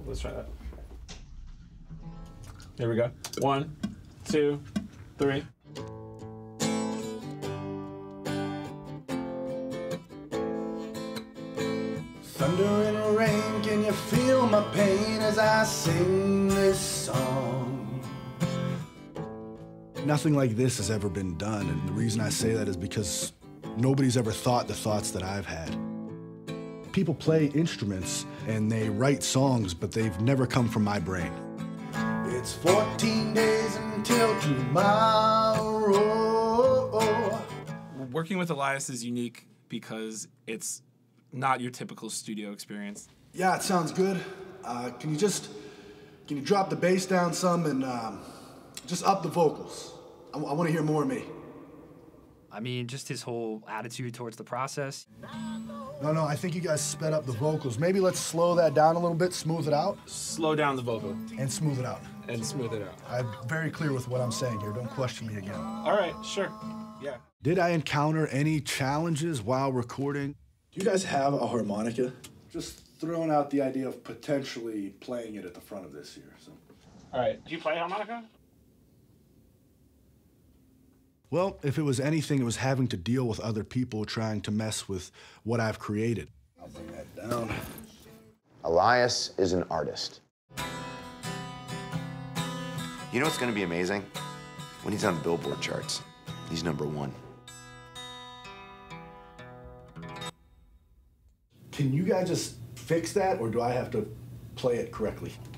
Let's try that. Here we go. 1, 2, 3. Thunder and rain, can you feel my pain as I sing this song? Nothing like this has ever been done, and the reason I say that is because nobody's ever thought the thoughts that I've had. People play instruments and they write songs, but they've never come from my brain. It's 14 days until tomorrow. Working with Elias is unique because it's not your typical studio experience. Yeah, it sounds good. Can you drop the bass down some and just up the vocals? I want to hear more of me. I mean, just his whole attitude towards the process. No, I think you guys sped up the vocals. Maybe let's slow that down a little bit, smooth it out. Slow down the vocal. And smooth it out. And smooth it out. I'm very clear with what I'm saying here. Don't question me again. All right, sure. Yeah. Did I encounter any challenges while recording? Do you guys have a harmonica? Just throwing out the idea of potentially playing it at the front of this here. So. All right. Do you play harmonica? Well, if it was anything, it was having to deal with other people trying to mess with what I've created. I'll bring that down. Elias is an artist. You know what's gonna be amazing? When he's on the Billboard charts. He's #1. Can you guys just fix that, or do I have to play it correctly?